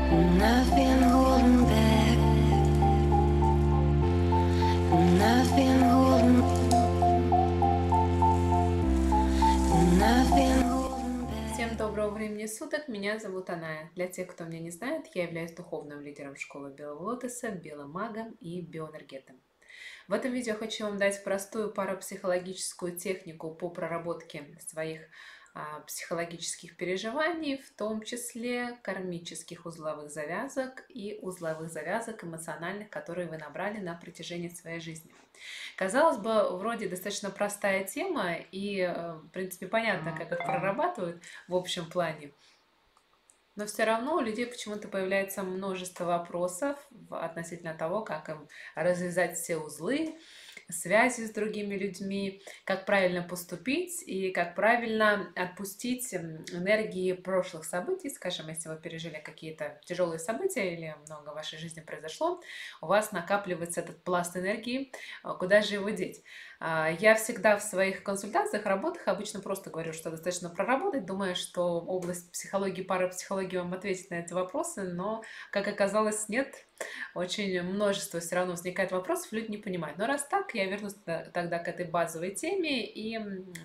And I've been holding back, and I've been holding, and I've been holding back. Всем доброго времени суток, меня зовут Аная. Для тех, кто меня не знает, я являюсь духовным лидером школы Белого Лотоса, биомагом и биоэнергетом. В этом видео хочу вам дать простую парапсихологическую технику по проработке своих психологических переживаний, в том числе кармических узловых завязок и узловых завязок эмоциональных, которые вы набрали на протяжении своей жизни. Казалось бы, вроде достаточно простая тема и, в принципе, понятно, как их прорабатывают в общем плане. Но все равно у людей почему-то появляется множество вопросов относительно того, как им развязать все узлы, связи с другими людьми, как правильно поступить и как правильно отпустить энергии прошлых событий. Скажем, если вы пережили какие-то тяжелые события или много в вашей жизни произошло, у вас накапливается этот пласт энергии, куда же его деть? Я всегда в своих консультациях, работах обычно просто говорю, что достаточно проработать, думая, что область психологии, парапсихологии вам ответит на эти вопросы, но, как оказалось, нет. Очень множество все равно возникает вопросов, люди не понимают. Но раз так, я вернусь тогда к этой базовой теме и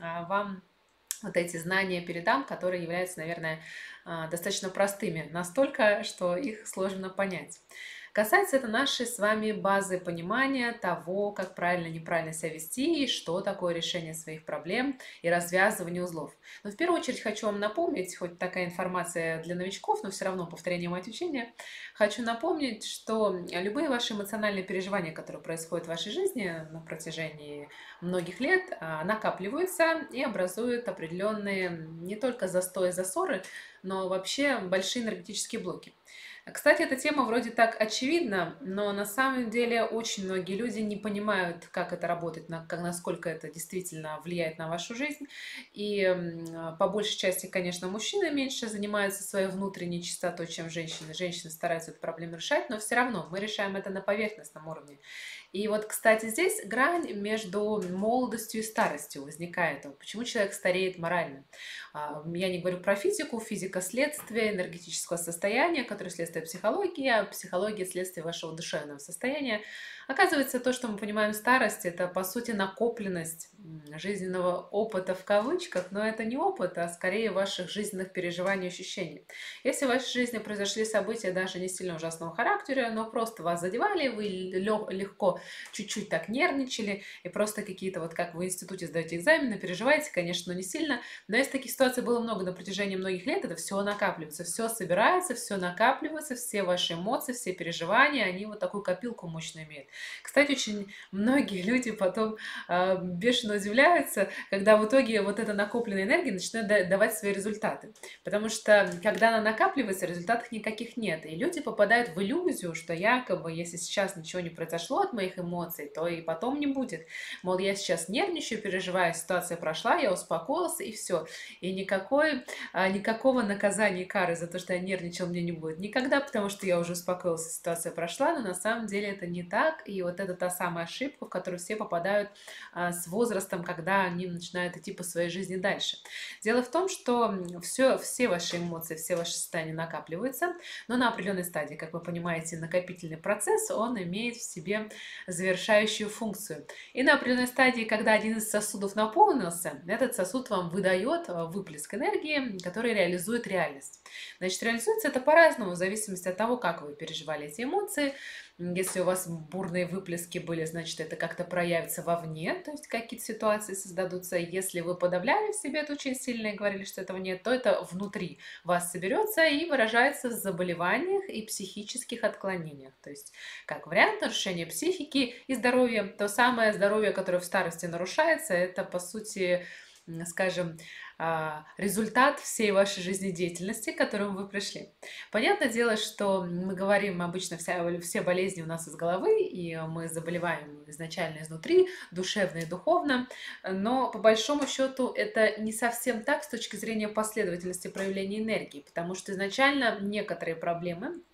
вам вот эти знания передам, которые являются, наверное, достаточно простыми, настолько, что их сложно понять. Касается это нашей с вами базы понимания того, как правильно, неправильно себя вести, и что такое решение своих проблем и развязывание узлов. Но в первую очередь хочу вам напомнить, хоть такая информация для новичков, но все равно повторение мать учения, хочу напомнить, что любые ваши эмоциональные переживания, которые происходят в вашей жизни на протяжении многих лет, накапливаются и образуют определенные не только застои, засоры, но вообще большие энергетические блоки. Кстати, эта тема вроде так очевидна, но на самом деле очень многие люди не понимают, как это работает, насколько это действительно влияет на вашу жизнь. И по большей части, конечно, мужчины меньше занимаются своей внутренней чистотой, чем женщины. Женщины стараются эту проблему решать, но все равно мы решаем это на поверхностном уровне. И вот, кстати, здесь грань между молодостью и старостью возникает. Почему человек стареет морально? Я не говорю про физику. Физика – следствие энергетического состояния, которое следствие психологии, а психология – следствие вашего душевного состояния. Оказывается, то, что мы понимаем старость, это, по сути, накопленность жизненного опыта в кавычках, но это не опыт, а скорее ваших жизненных переживаний и ощущений. Если в вашей жизни произошли события даже не сильно ужасного характера, но просто вас задевали, вы легко чуть-чуть так нервничали, и просто какие-то, вот как в институте сдаете экзамены, переживаете, конечно, но не сильно. Но если таких ситуаций было много на протяжении многих лет, это все накапливается, все собирается, все накапливается, все ваши эмоции, все переживания, они вот такую копилку мощную имеют. Кстати, очень многие люди потом бешено удивляются, когда в итоге вот эта накопленная энергия начинает давать свои результаты. Потому что, когда она накапливается, результатов никаких нет. И люди попадают в иллюзию, что якобы, если сейчас ничего не произошло от моих эмоций, то и потом не будет. Мол, я сейчас нервничаю, переживаю, ситуация прошла, я успокоился, и все. И никакого наказания и кары за то, что я нервничал, мне не будет никогда, потому что я уже успокоился, ситуация прошла, но на самом деле это не так. И вот это та самая ошибка, в которую все попадают с возрастом, когда они начинают идти по своей жизни дальше. Дело в том, что все ваши эмоции, все ваши состояния накапливаются, но на определенной стадии, как вы понимаете, накопительный процесс, он имеет в себе завершающую функцию. И на определенной стадии, когда один из сосудов наполнился, этот сосуд вам выдает выплеск энергии, который реализует реальность. Значит, реализуется это по-разному, в зависимости от того, как вы переживали эти эмоции. Если у вас бурные выплески были, значит, это как-то проявится вовне, то есть какие-то ситуации создадутся. Если вы подавляли в себе это очень сильно и говорили, что этого нет, то это внутри вас соберется и выражается в заболеваниях и психических отклонениях. То есть, как вариант нарушения психики и здоровья, то самое здоровье, которое в старости нарушается, это, по сути, скажем, результат всей вашей жизнедеятельности, к которому вы пришли. Понятное дело, что мы говорим обычно, все болезни у нас из головы, и мы заболеваем изначально изнутри, душевно и духовно, но по большому счету это не совсем так с точки зрения последовательности проявления энергии, потому что изначально некоторые проблемы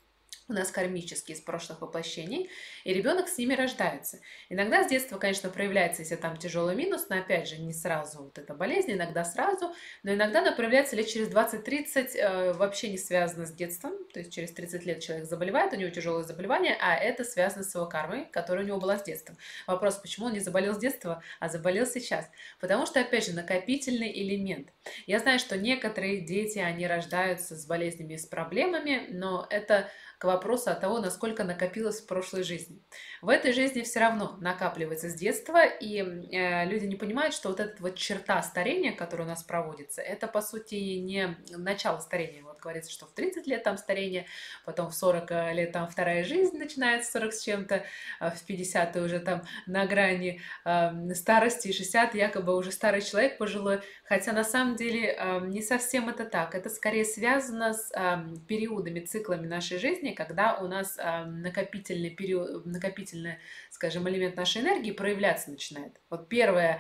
у нас кармические из прошлых воплощений, и ребенок с ними рождается. Иногда с детства, конечно, проявляется, если там тяжелый минус, но опять же не сразу вот эта болезнь, иногда сразу, но иногда она проявляется лет через 20-30, вообще не связано с детством, то есть через 30 лет человек заболевает, у него тяжелое заболевание, а это связано с его кармой, которая у него была с детства. Вопрос, почему он не заболел с детства, а заболел сейчас? Потому что, опять же, накопительный элемент. Я знаю, что некоторые дети, они рождаются с болезнями, с проблемами, но это к вопросу от того, насколько накопилось в прошлой жизни. В этой жизни все равно накапливается с детства, и люди не понимают, что вот эта вот черта старения, которая у нас проводится, это по сути не начало старения. Вот говорится, что в 30 лет там старение, потом в 40 лет там вторая жизнь начинается, 40 с чем-то, в 50 ты уже там на грани старости, 60 якобы уже старый человек пожилой, хотя на самом деле не совсем это так. Это скорее связано с периодами, циклами нашей жизни, когда у нас накопительный период, накопительный, скажем, элемент нашей энергии проявляться начинает. Вот первый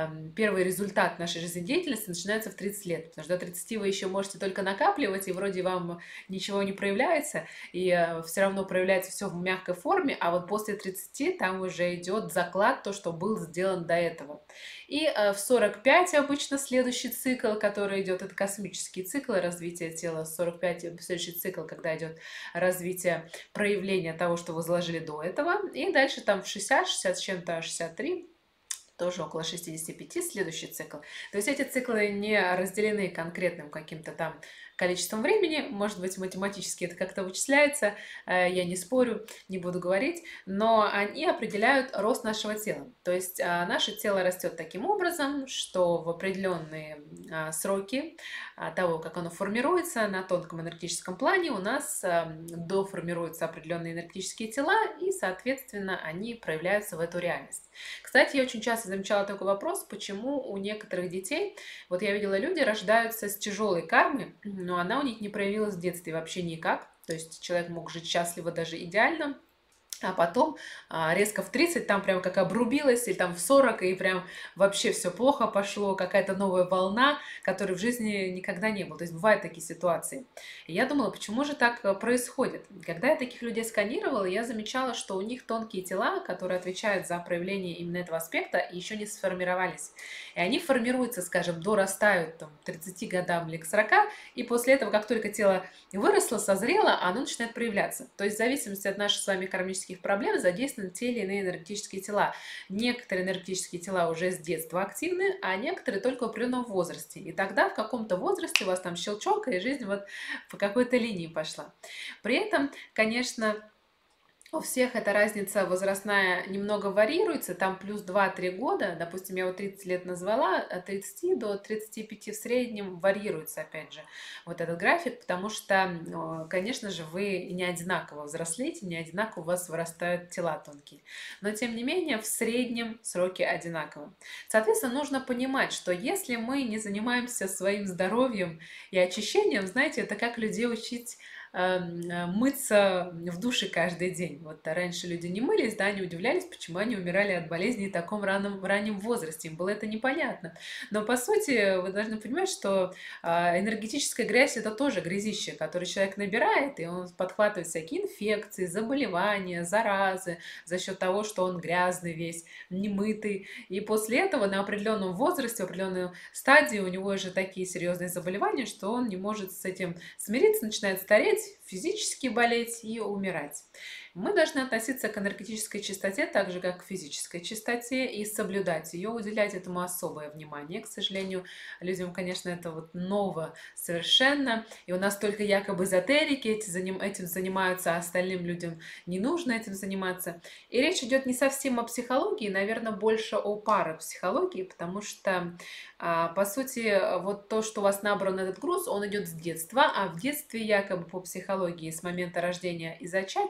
результат нашей жизнедеятельности начинается в 30 лет, потому что до 30 вы еще можете только накапливать, и вроде вам ничего не проявляется, и все равно проявляется все в мягкой форме, а вот после 30 там уже идет заклад, то, что был сделан до этого. И в 45 обычно следующий цикл, который идет, это космический цикл развития тела, 45 следующий цикл, когда идет развитие проявления того, что вы заложили до этого, и дальше там в 60, 60 с чем-то, 63, тоже около 65, следующий цикл. То есть эти циклы не разделены конкретным каким-то там количеством времени, может быть, математически это как-то вычисляется, я не спорю, не буду говорить, но они определяют рост нашего тела. То есть наше тело растет таким образом, что в определенные сроки того, как оно формируется на тонком энергетическом плане, у нас доформируются определенные энергетические тела, и, соответственно, они проявляются в эту реальность. Кстати, я очень часто замечала такой вопрос, почему у некоторых детей, вот я видела, люди рождаются с тяжелой кармой, но она у них не проявилась в детстве вообще никак. То есть человек мог жить счастливо, даже идеально, а потом резко в 30 там прям как обрубилось, или там в 40, и прям вообще все плохо пошло, какая-то новая волна, которой в жизни никогда не было. То есть бывают такие ситуации. И я думала, почему же так происходит? Когда я таких людей сканировала, я замечала, что у них тонкие тела, которые отвечают за проявление именно этого аспекта, еще не сформировались. И они формируются, скажем, дорастают там, к 30 годам или к 40, и после этого, как только тело выросло, созрело, оно начинает проявляться. То есть в зависимости от наших с вами кармических проблем задействованы те или иные энергетические тела. Некоторые энергетические тела уже с детства активны, а некоторые только в определенном возрасте. И тогда в каком-то возрасте у вас там щелчок, и жизнь вот по какой-то линии пошла. При этом, конечно, у всех эта разница возрастная немного варьируется, там плюс 2-3 года, допустим, я вот 30 лет назвала, от 30 до 35 в среднем варьируется, опять же, вот этот график, потому что, конечно же, вы не одинаково взрослеете, не одинаково у вас вырастают тела тонкие, но, тем не менее, в среднем сроки одинаковы. Соответственно, нужно понимать, что если мы не занимаемся своим здоровьем и очищением, знаете, это как людей учить мыться в душе каждый день. Вот раньше люди не мылись, да, они удивлялись, почему они умирали от болезней в таком раннем возрасте. Им было это непонятно. Но по сути вы должны понимать, что энергетическая грязь это тоже грязище, которое человек набирает, и он подхватывает всякие инфекции, заболевания, заразы за счет того, что он грязный весь, немытый. И после этого на определенном возрасте, в определенной стадии у него уже такие серьезные заболевания, что он не может с этим смириться, начинает стареть, физически болеть и умирать. Мы должны относиться к энергетической чистоте так же, как к физической чистоте, и соблюдать ее, уделять этому особое внимание. К сожалению, людям, конечно, это вот ново совершенно, и у нас только якобы эзотерики этим занимаются, а остальным людям не нужно этим заниматься. И речь идет не совсем о психологии, наверное, больше о парапсихологии, потому что, по сути, вот то, что у вас набран этот груз, он идет с детства, а в детстве якобы по психологии с момента рождения и зачатия даже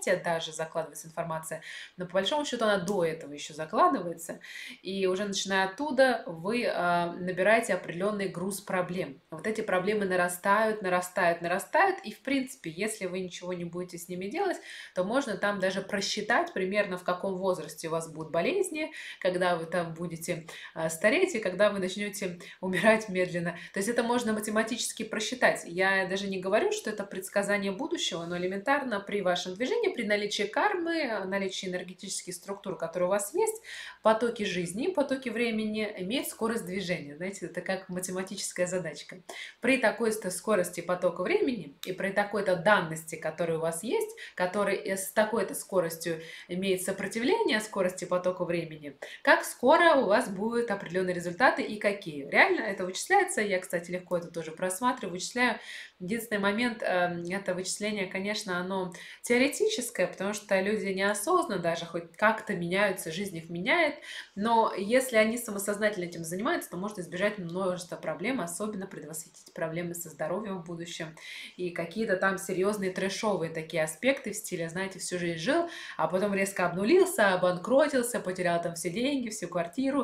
же закладывается информация, но по большому счету она до этого еще закладывается, и уже начиная оттуда вы набираете определенный груз проблем. Вот эти проблемы нарастают, нарастают, нарастают, и в принципе, если вы ничего не будете с ними делать, то можно там даже просчитать примерно в каком возрасте у вас будут болезни, когда вы там будете стареть, и когда вы начнете умирать медленно. То есть это можно математически просчитать. Я даже не говорю, что это предсказание будущего, но элементарно при вашем движении, при наличии кармы, наличии энергетических структур, которые у вас есть, потоки жизни, потоки времени имеют скорость движения. Знаете, это как математическая задачка. При такой-то скорости потока времени и при такой-то данности, которая у вас есть, который с такой-то скоростью имеет сопротивление скорости потока времени, как скоро у вас будут определенные результаты и какие. Реально это вычисляется. Я, кстати, легко это тоже просматриваю, вычисляю. Единственный момент, это вычисление, конечно, оно теоретическое, потому что люди неосознанно даже хоть как-то меняются, жизнь их меняет, но если они самосознательно этим занимаются, то можно избежать множества проблем, особенно предотвратить проблемы со здоровьем в будущем и какие-то там серьезные трэшовые такие аспекты в стиле, знаете, всю жизнь жил, а потом резко обнулился, обанкротился, потерял там все деньги, всю квартиру,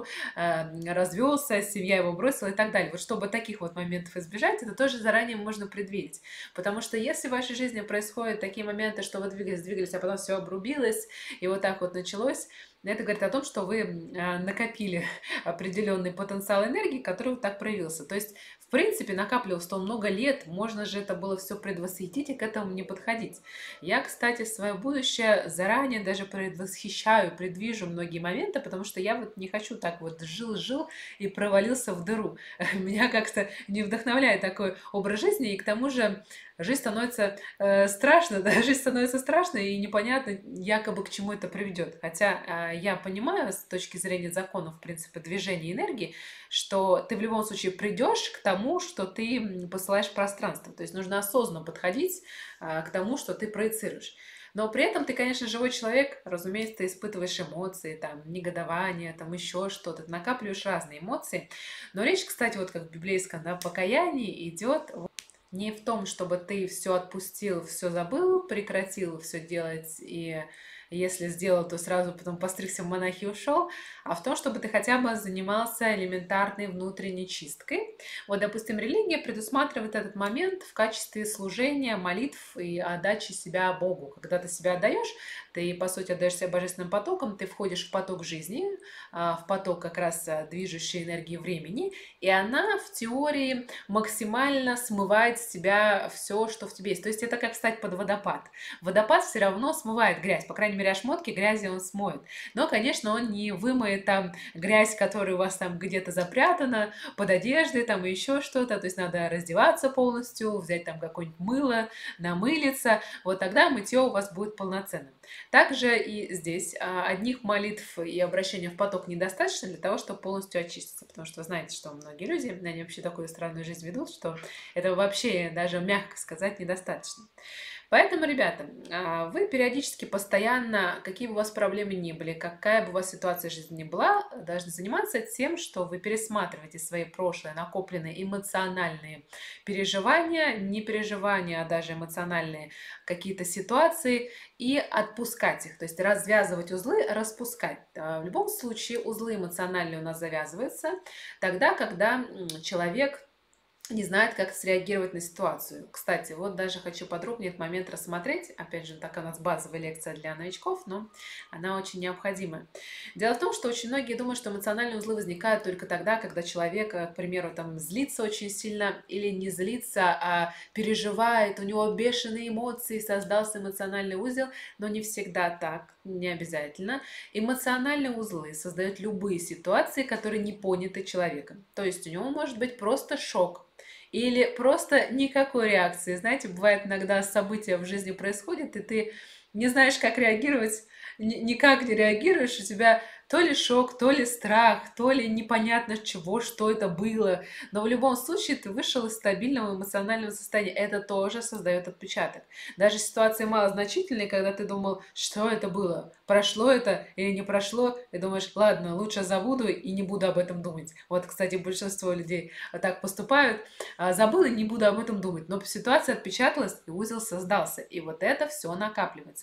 развелся, семья его бросила и так далее. Вот чтобы таких вот моментов избежать, это тоже заранее можно предвидеть. Потому что если в вашей жизни происходят такие моменты, что вы двигались, а потом все обрубилось, и вот так вот началось, это говорит о том, что вы накопили определенный потенциал энергии, который вот так проявился. То есть, в принципе, накапливалось то много лет, можно же это было все предвосхитить и к этому не подходить. Я, кстати, свое будущее заранее даже предвосхищаю, предвижу многие моменты, потому что я вот не хочу так вот жил и провалился в дыру. Меня как-то не вдохновляет такой образ жизни, и к тому же жизнь становится страшно, да, жизнь становится страшной, и непонятно якобы к чему это приведет. Хотя я понимаю с точки зрения законов, в принципе, движения энергии, что ты в любом случае придешь к тому, что ты посылаешь в пространство. То есть нужно осознанно подходить к тому, что ты проецируешь. Но при этом ты, конечно, живой человек, разумеется, ты испытываешь эмоции, там, негодование, там, еще что-то, ты накапливаешь разные эмоции. Но речь, кстати, вот как в библейском, да, покаянии идет не в том, чтобы ты все отпустил, все забыл, прекратил все делать, и если сделал, то сразу потом постригся в монахи и ушел, а в том, чтобы ты хотя бы занимался элементарной внутренней чисткой. Вот, допустим, религия предусматривает этот момент в качестве служения, молитв и отдачи себя Богу. Когда ты себя отдаешь, ты, по сути, отдаешь себя божественным потоком, ты входишь в поток жизни, в поток как раз движущей энергии времени, и она в теории максимально смывает с тебя все, что в тебе есть. То есть это как встать под водопад. Водопад все равно смывает грязь, по крайней мере, ошметки грязи он смоет. Но, конечно, он не вымоет там грязь, которая у вас там где-то запрятана под одеждой, там и еще что-то. То есть надо раздеваться полностью, взять там какое-нибудь мыло, намылиться. Вот тогда мытье у вас будет полноценным. Также и здесь одних молитв и обращения в поток недостаточно для того, чтобы полностью очиститься. Потому что вы знаете, что многие люди, они вообще такую странную жизнь ведут, что этого вообще даже, мягко сказать, недостаточно. Поэтому, ребята, вы периодически, постоянно, какие бы у вас проблемы ни были, какая бы у вас ситуация в жизни ни была, должны заниматься тем, что вы пересматриваете свои прошлые накопленные эмоциональные переживания, не переживания, а даже эмоциональные какие-то ситуации и отпускать их. То есть развязывать узлы, распускать. В любом случае узлы эмоциональные у нас завязываются тогда, когда человек не знает, как среагировать на ситуацию. Кстати, вот даже хочу подробнее этот момент рассмотреть. Опять же, такая у нас базовая лекция для новичков, но она очень необходима. Дело в том, что очень многие думают, что эмоциональные узлы возникают только тогда, когда человек, к примеру, там злится очень сильно или не злится, а переживает, у него бешеные эмоции, создался эмоциональный узел, но не всегда так, не обязательно. Эмоциональные узлы создают любые ситуации, которые не поняты человеком. То есть у него может быть просто шок, или просто никакой реакции. Знаете, бывает иногда события в жизни происходят, и ты не знаешь, как реагировать, никак не реагируешь, у тебя то ли шок, то ли страх, то ли непонятно чего, что это было. Но в любом случае ты вышел из стабильного эмоционального состояния. Это тоже создает отпечаток. Даже ситуации малозначительные, когда ты думал, что это было, прошло это или не прошло, и думаешь, ладно, лучше забуду и не буду об этом думать. Вот, кстати, большинство людей так поступают. Забыл и не буду об этом думать. Но ситуация отпечаталась, и узел создался. И вот это все накапливается.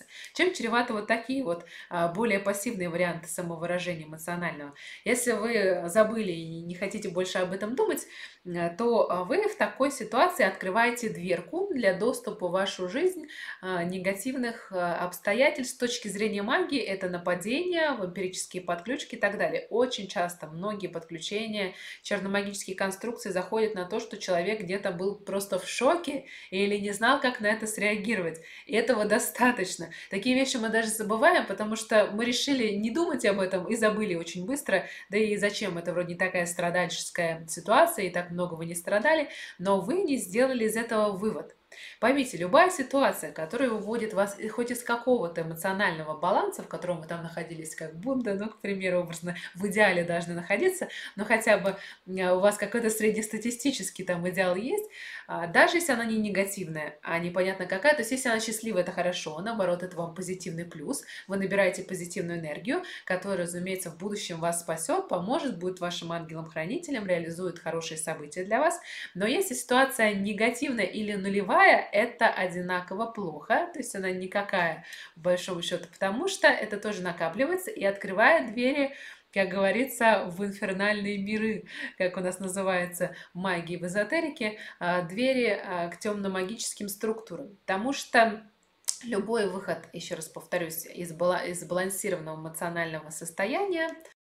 процессы. Чем чреваты вот такие вот более пассивные варианты самовыражения эмоционального? Если вы забыли и не хотите больше об этом думать, то вы в такой ситуации открываете дверку для доступа в вашу жизнь негативных обстоятельств. С точки зрения магии это нападения, вампирические подключки и так далее. Очень часто многие подключения, черномагические конструкции заходят на то, что человек где-то был просто в шоке или не знал, как на это среагировать. И этого достаточно. Такие вещи мы даже забываем, потому что мы решили не думать об этом и забыли очень быстро. Да и зачем? Это вроде не такая страдальческая ситуация, и так много вы не страдали, но вы не сделали из этого вывод. Поймите, любая ситуация, которая выводит вас хоть из какого-то эмоционального баланса, в котором вы там находились как Будда, ну, к примеру, образно, в идеале должны находиться, но хотя бы у вас какой-то среднестатистический там идеал есть, даже если она не негативная, а непонятно какая, то есть если она счастливая, это хорошо, наоборот, это вам позитивный плюс, вы набираете позитивную энергию, которая, разумеется, в будущем вас спасет, поможет, будет вашим ангелом-хранителем, реализует хорошие события для вас, но если ситуация негативная или нулевая, это одинаково плохо, то есть она никакая, в большом счету, потому что это тоже накапливается и открывает двери, как говорится, в инфернальные миры, как у нас называется магии в эзотерике, двери к темно-магическим структурам. Потому что любой выход, еще раз повторюсь, из сбалансированного эмоционального состояния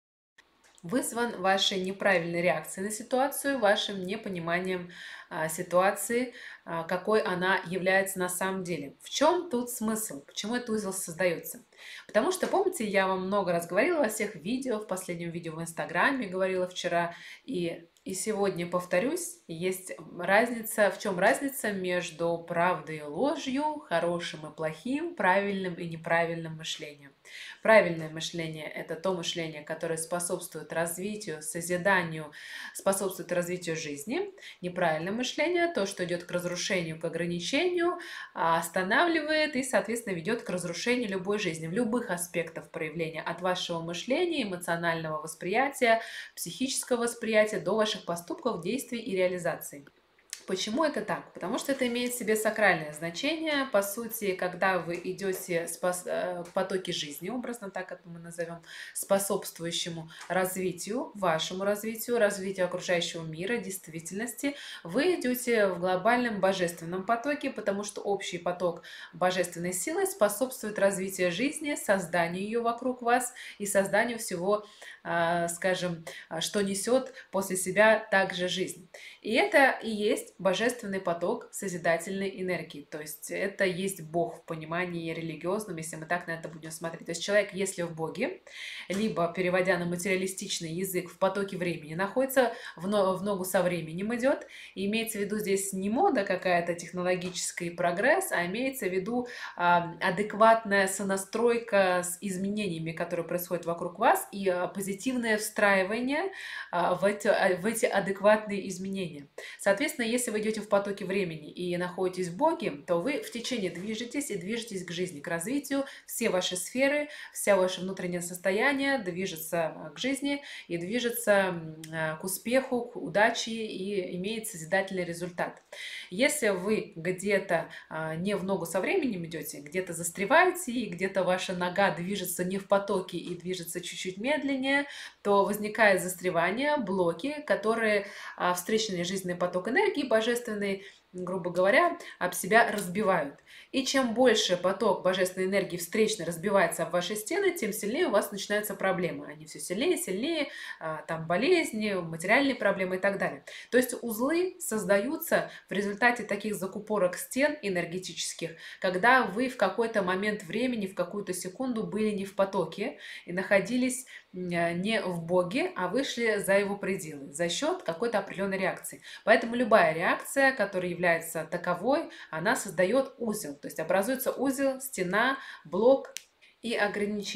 вызван вашей неправильной реакцией на ситуацию, вашим непониманием ситуации, какой она является на самом деле. В чем тут смысл? Почему этот узел создается? Потому что, помните, я вам много раз говорила во всех видео, в последнем видео в Инстаграме говорила вчера, и сегодня повторюсь, есть разница, в чем разница между правдой и ложью, хорошим и плохим, правильным и неправильным мышлением. Правильное мышление – это то мышление, которое способствует развитию, созиданию, способствует развитию жизни. Неправильное мышление – то, что идет к разрушению, к ограничению, останавливает и, соответственно, ведет к разрушению любой жизни в любых аспектах проявления, от вашего мышления, эмоционального восприятия, психического восприятия до ваших поступков, действий и реализаций. Почему это так? Потому что это имеет в себе сакральное значение. По сути, когда вы идете в потоке жизни, образно так это мы назовем, способствующему развитию, вашему развитию, развитию окружающего мира, действительности, вы идете в глобальном божественном потоке, потому что общий поток божественной силы способствует развитию жизни, созданию ее вокруг вас и созданию всего, скажем, что несет после себя также жизнь. И это и есть божественный поток созидательной энергии. То есть это есть Бог в понимании религиозном, если мы так на это будем смотреть. То есть человек, если в Боге, либо, переводя на материалистичный язык, в потоке времени находится, в ногу со временем идет. И имеется в виду здесь не мода какая-то технологическая и прогресс, а имеется в виду адекватная сонастройка с изменениями, которые происходят вокруг вас, и позитивное встраивание в эти адекватные изменения. Соответственно, если вы идете в потоке времени и находитесь в Боге, то вы в течение движетесь и движетесь к жизни, к развитию. Все ваши сферы, вся ваше внутреннее состояние движется к жизни и движется к успеху, к удаче и имеет созидательный результат. Если вы где-то не в ногу со временем идете, где-то застреваете, и где-то ваша нога движется не в потоке и движется чуть-чуть медленнее, то возникает застревание, блоки, которые встречный жизненный поток энергии божественной, грубо говоря, об себя разбивают. И чем больше поток божественной энергии встречно разбивается об ваши стены, тем сильнее у вас начинаются проблемы. Они все сильнее, сильнее, там болезни, материальные проблемы и так далее. То есть узлы создаются в результате таких закупорок стен энергетических, когда вы в какой-то момент времени, в какую-то секунду были не в потоке и находились не в Боге, а вышли за его пределы за счет какой-то определенной реакции. Поэтому любая реакция, которая является таковой, она создает узел. То есть образуется узел, стена, блок и ограничитель.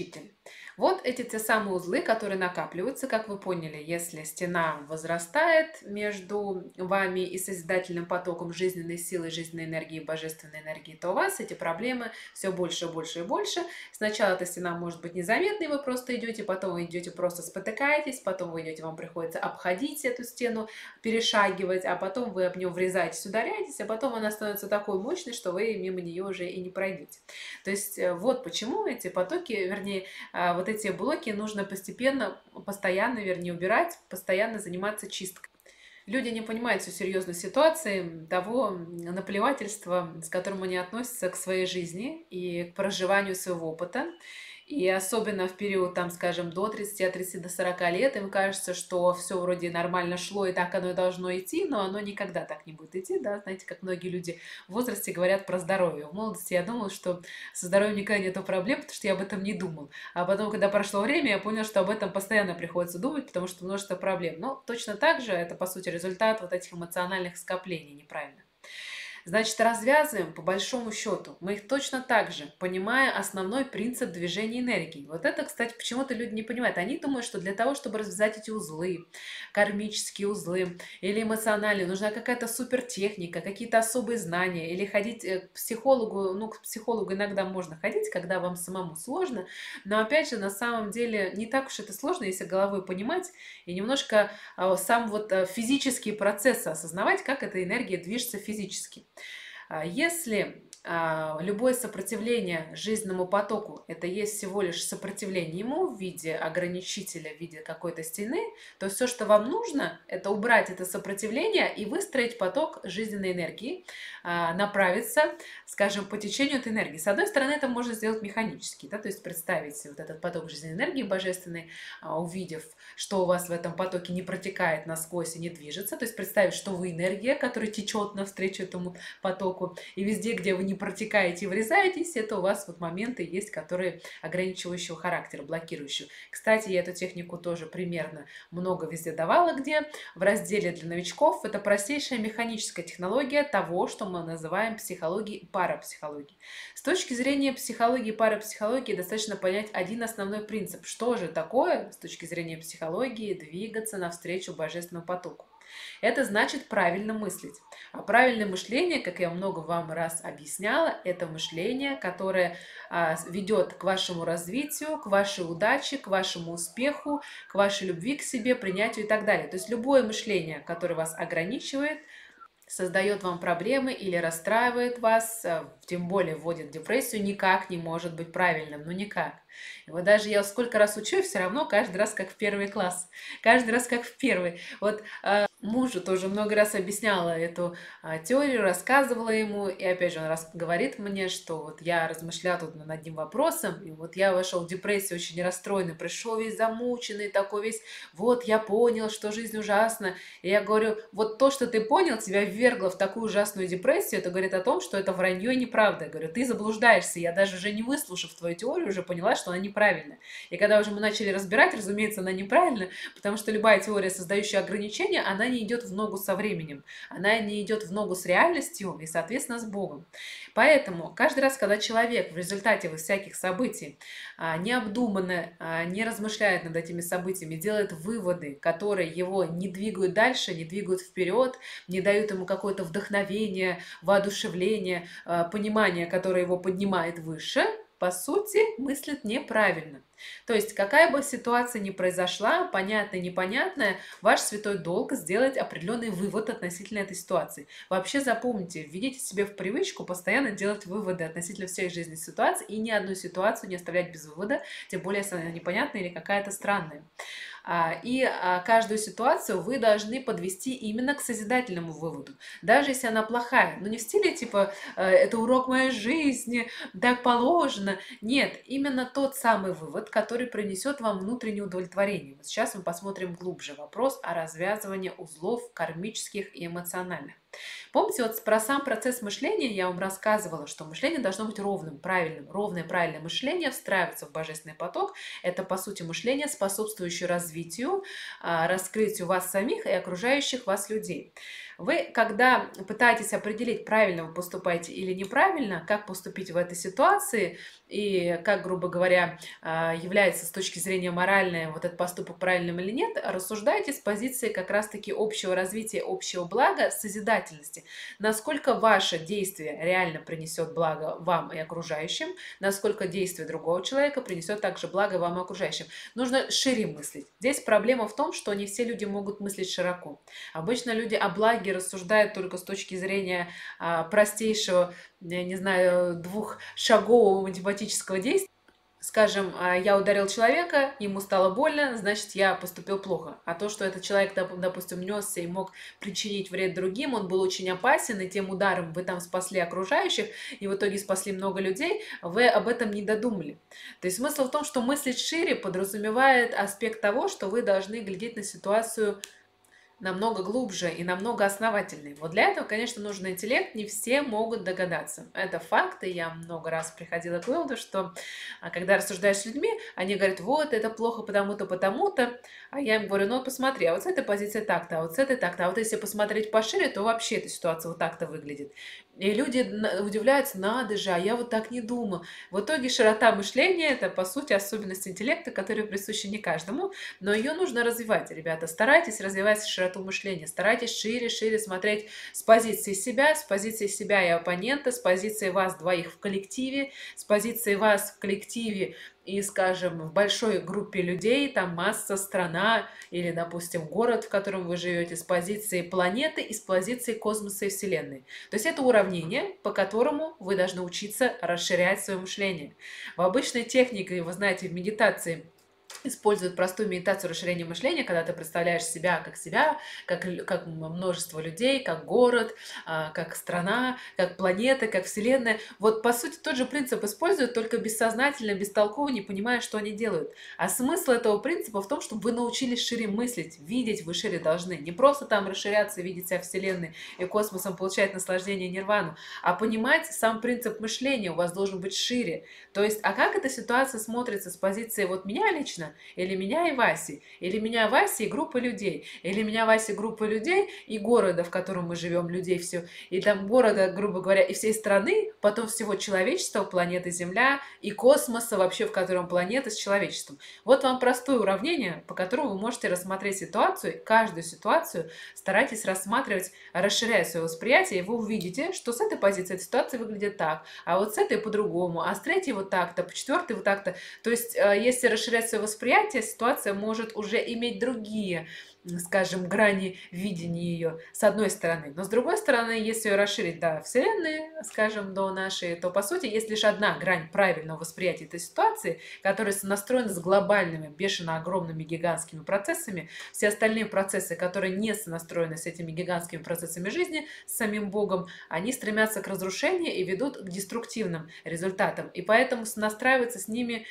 Вот эти те самые узлы, которые накапливаются, как вы поняли, если стена возрастает между вами и созидательным потоком жизненной силы, жизненной энергии, божественной энергии, то у вас эти проблемы все больше и больше и больше. Сначала эта стена может быть незаметной, вы просто идете, потом вы идете просто спотыкаетесь, потом вы идете, вам приходится обходить эту стену, перешагивать, а потом вы об нее врезаетесь, ударяетесь, а потом она становится такой мощной, что вы мимо нее уже и не пройдете. То есть вот почему эти потоки, вернее, вот эти блоки нужно постепенно, постоянно, вернее, убирать, постоянно заниматься чисткой. Люди не понимают всю серьезность ситуации, того наплевательства, с которым они относятся к своей жизни и к проживанию своего опыта. И особенно в период, там, скажем, до 30, от 30 до 40 лет, им кажется, что все вроде нормально шло, и так оно и должно идти, но оно никогда так не будет идти, да, знаете, как многие люди в возрасте говорят про здоровье. В молодости я думала, что со здоровьем никогда нету проблем, потому что я об этом не думал. А потом, когда прошло время, я понял, что об этом постоянно приходится думать, потому что множество проблем. Но точно так же это, по сути, результат вот этих эмоциональных скоплений неправильно. Значит, развязываем по большому счету. Мы их точно так же, понимая основной принцип движения энергии. Вот это, кстати, почему-то люди не понимают. Они думают, что для того, чтобы развязать эти узлы, кармические узлы или эмоциональные, нужна какая-то супертехника, какие-то особые знания, или ходить к психологу. Ну, к психологу иногда можно ходить, когда вам самому сложно, но, опять же, на самом деле не так уж это сложно, если головой понимать и немножко сам вот физические процессы осознавать, как эта энергия движется физически. Если любое сопротивление жизненному потоку это есть всего лишь сопротивление ему в виде ограничителя, в виде какой-то стены, то все, что вам нужно, это убрать это сопротивление и выстроить поток жизненной энергии, направиться, скажем, по течению этой энергии. С одной стороны, это можно сделать механически, да, то есть представить вот этот поток жизненной энергии божественной, увидев, что у вас в этом потоке не протекает насквозь и не движется, то есть представить, что вы энергия, которая течет навстречу этому потоку, и везде, где вы не протекаете и врезаетесь, это у вас вот моменты есть, которые ограничивающего характера, блокирующего. Кстати, я эту технику тоже примерно много везде давала, где в разделе для новичков. Это простейшая механическая технология того, что мы называем психологией и парапсихологией. С точки зрения психологии и парапсихологии достаточно понять один основной принцип. Что же такое с точки зрения психологии двигаться навстречу божественному потоку? Это значит правильно мыслить. А правильное мышление, как я много вам раз объясняла, это мышление, которое ведет к вашему развитию, к вашей удаче, к вашему успеху, к вашей любви к себе, принятию и так далее. То есть любое мышление, которое вас ограничивает, создает вам проблемы или расстраивает вас, тем более вводит в депрессию, никак не может быть правильным, ну никак. И вот даже я сколько раз учу, все равно каждый раз как в первый класс, каждый раз как в первый. Вот мужу тоже много раз объясняла эту теорию, рассказывала ему, и опять же он говорит мне, что вот я размышляла тут над одним вопросом, и вот я вошел в депрессию очень расстроенный, пришел весь замученный, такой весь, вот я понял, что жизнь ужасна, и я говорю, вот то, что ты понял, тебя ввергло в такую ужасную депрессию, это говорит о том, что это вранье и неправда. Я говорю, ты заблуждаешься, я даже уже не выслушав твою теорию, уже поняла, что она неправильная. И когда уже мы начали разбирать, разумеется, она неправильна, потому что любая теория, создающая ограничения, она не идет в ногу со временем, она не идет в ногу с реальностью и, соответственно, с Богом. Поэтому каждый раз, когда человек в результате вот всяких событий необдуманно не размышляет над этими событиями, делает выводы, которые его не двигают дальше, не двигают вперед, не дают ему какое-то вдохновение, воодушевление, понимание, которое его поднимает выше, по сути, мыслит неправильно. То есть, какая бы ситуация ни произошла, понятная, непонятная, ваш святой долг сделать определенный вывод относительно этой ситуации. Вообще запомните, введите себе в привычку постоянно делать выводы относительно всех жизненных ситуаций и ни одну ситуацию не оставлять без вывода, тем более, если она непонятная или какая-то странная. И каждую ситуацию вы должны подвести именно к созидательному выводу. Даже если она плохая. Но не в стиле типа «это урок моей жизни», «так положено». Нет, именно тот самый вывод, который принесет вам внутреннее удовлетворение. Вот сейчас мы посмотрим глубже вопрос о развязывании узлов кармических и эмоциональных. Помните, вот про сам процесс мышления я вам рассказывала, что мышление должно быть ровным, правильным. Ровное, правильное мышление встраивается в божественный поток. Это, по сути, мышление, способствующее развитию, раскрытию вас самих и окружающих вас людей. Вы, когда пытаетесь определить, правильно вы поступаете или неправильно, как поступить в этой ситуации и как, грубо говоря, является с точки зрения моральной вот этот поступок правильным или нет, рассуждайте с позиции как раз-таки общего развития, общего блага, созидательности. Насколько ваше действие реально принесет благо вам и окружающим, насколько действие другого человека принесет также благо вам и окружающим. Нужно шире мыслить. Здесь проблема в том, что не все люди могут мыслить широко. Обычно люди о благе рассуждают только с точки зрения простейшего, я не знаю, двухшагового математического действия. Скажем, я ударил человека, ему стало больно, значит, я поступил плохо. А то, что этот человек, допустим, несся и мог причинить вред другим, он был очень опасен, и тем ударом вы там спасли окружающих, и в итоге спасли много людей, вы об этом не додумали. То есть смысл в том, что мыслить шире подразумевает аспект того, что вы должны глядеть на ситуацию намного глубже и намного основательнее. Вот для этого, конечно, нужен интеллект, не все могут догадаться. Это факт, и я много раз приходила к выводу, что когда рассуждаешь с людьми, они говорят, вот, это плохо потому-то, потому-то, а я им говорю, ну, посмотри, а вот с этой позиции так-то, а вот с этой так-то, а вот если посмотреть пошире, то вообще эта ситуация вот так-то выглядит. И люди удивляются, надо же, а я вот так не думал. В итоге широта мышления – это, по сути, особенность интеллекта, которая присуща не каждому, но ее нужно развивать, ребята. Старайтесь развивать широту мышления, старайтесь шире смотреть с позиции себя и оппонента, с позиции вас двоих в коллективе, с позиции вас в коллективе и, скажем, в большой группе людей, там масса, страна или, допустим, город, в котором вы живете, с позиции планеты и с позиции космоса и Вселенной. То есть это уравнение, по которому вы должны учиться расширять свое мышление. В обычной технике, вы знаете, в медитации используют простую медитацию расширения мышления, когда ты представляешь себя, как множество людей, как город, как страна, как планета, как Вселенная. Вот, по сути, тот же принцип используют, только бессознательно, бестолково, не понимая, что они делают. А смысл этого принципа в том, чтобы вы научились шире мыслить, видеть вы шире должны. Не просто там расширяться, видеть себя Вселенной и космосом, получать наслаждение нирвану, а понимать сам принцип мышления у вас должен быть шире. То есть, а как эта ситуация смотрится с позиции вот меня лично, или меня и Васи, или меня, Васи и группа людей, или меня, Васи, группа людей и города, в котором мы живем, людей все, и там города, грубо говоря, и всей страны, потом всего человечества, планеты Земля и космоса вообще, в котором планета с человечеством. Вот вам простое уравнение, по которому вы можете рассмотреть ситуацию, каждую ситуацию старайтесь рассматривать, расширяя свое восприятие, и вы увидите, что с этой позиции эта ситуация выглядит так, а вот с этой по-другому, а с третьей вот так-то, по четвертой вот так-то. То есть, если расширять свое восприятие, ситуация может уже иметь другие, скажем, грани видения ее, с одной стороны. Но с другой стороны, если ее расширить до Вселенной, скажем, до нашей, то, по сути, есть лишь одна грань правильного восприятия этой ситуации, которая настроена с глобальными, бешено огромными гигантскими процессами. Все остальные процессы, которые не сонастроены с этими гигантскими процессами жизни, с самим Богом, они стремятся к разрушению и ведут к деструктивным результатам. И поэтому сонастраиваться с ними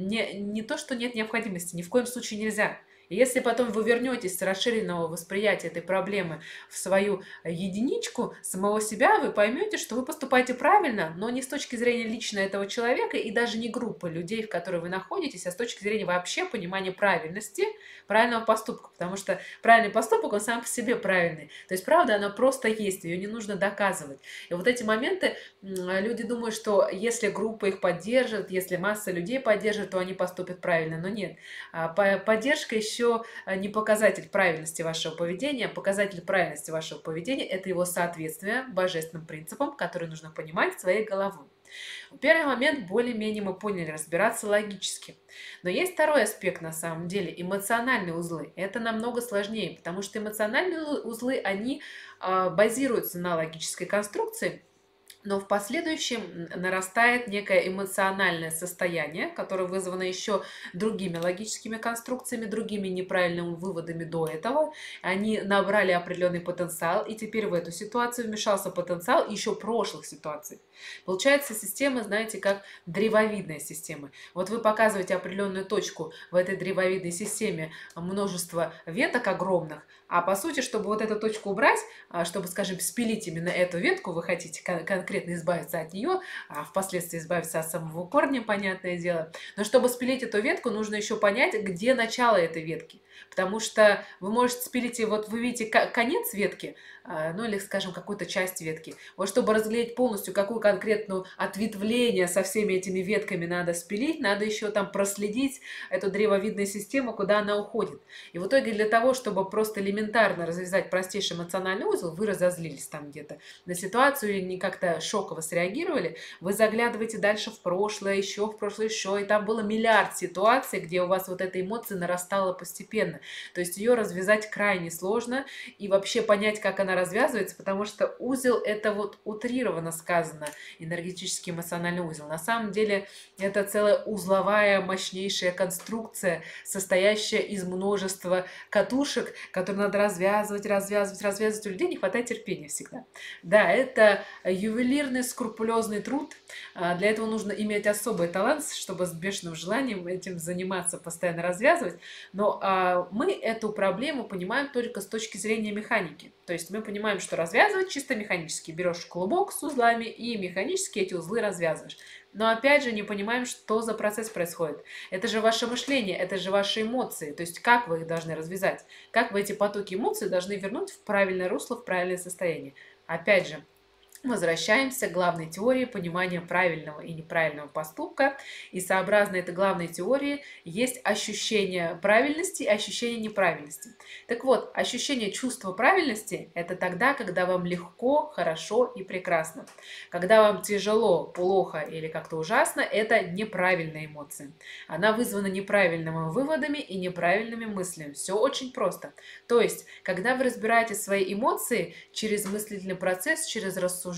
не то, что нет необходимости, ни в коем случае нельзя. И если потом вы вернетесь с расширенного восприятия этой проблемы в свою единичку самого себя, вы поймете, что вы поступаете правильно, но не с точки зрения лично этого человека и даже не группы людей, в которой вы находитесь, а с точки зрения вообще понимания правильности, правильного поступка. Потому что правильный поступок, он сам по себе правильный. То есть правда, она просто есть, ее не нужно доказывать. И вот эти моменты, люди думают, что если группа их поддержит, если масса людей поддержит, то они поступят правильно. Но нет. Поддержка еще не показатель правильности вашего поведения. Показатель правильности вашего поведения – это его соответствие божественным принципам, которые нужно понимать своей головой. В первый момент более-менее мы поняли, разбираться логически. Но есть второй аспект на самом деле – эмоциональные узлы. Это намного сложнее, потому что эмоциональные узлы, они базируются на логической конструкции, но в последующем нарастает некое эмоциональное состояние, которое вызвано еще другими логическими конструкциями, другими неправильными выводами до этого. Они набрали определенный потенциал, и теперь в эту ситуацию вмешался потенциал еще прошлых ситуаций. Получается система, знаете, как древовидная система. Вот вы показываете определенную точку в этой древовидной системе, множество веток огромных, а по сути, чтобы вот эту точку убрать, чтобы, скажем, спилить именно эту ветку, вы хотите конкретно конкретно избавиться от нее, а впоследствии избавиться от самого корня, понятное дело. Но чтобы спилить эту ветку, нужно еще понять, где начало этой ветки. Потому что вы можете спилить, и вот вы видите конец ветки, ну или, скажем, какую-то часть ветки. Вот чтобы разглядеть полностью, какую конкретную ответвление со всеми этими ветками надо спилить, надо еще там проследить эту древовидную систему, куда она уходит. И в итоге для того, чтобы просто элементарно развязать простейший эмоциональный узел, вы разозлились там где-то на ситуацию или не как-то шоково среагировали, вы заглядываете дальше в прошлое, еще, и там было миллиард ситуаций, где у вас вот эта эмоция нарастала постепенно. То есть ее развязать крайне сложно и вообще понять, как она развязывается, потому что узел — это вот утрированно сказано, энергетический эмоциональный узел. На самом деле это целая узловая мощнейшая конструкция, состоящая из множества катушек, которые надо развязывать. У людей не хватает терпения всегда. Да, это ювелирный, скрупулезный труд. Для этого нужно иметь особый талант, чтобы с бешеным желанием этим заниматься, постоянно развязывать. Но мы эту проблему понимаем только с точки зрения механики. То есть мы понимаем, что развязывать чисто механически. Берешь клубок с узлами и механически эти узлы развязываешь. Но опять же не понимаем, что за процесс происходит. Это же ваше мышление, это же ваши эмоции. То есть как вы их должны развязать? Как вы эти потоки эмоций должны вернуть в правильное русло, в правильное состояние? Опять же, возвращаемся к главной теории понимания правильного и неправильного поступка. И сообразно этой главной теории есть ощущение правильности и ощущение неправильности. Так вот, ощущение чувства правильности – это тогда, когда вам легко, хорошо и прекрасно. Когда вам тяжело, плохо или как-то ужасно – это неправильная эмоция. Она вызвана неправильными выводами и неправильными мыслями. Все очень просто. То есть, когда вы разбираете свои эмоции через мыслительный процесс, через рассуждение,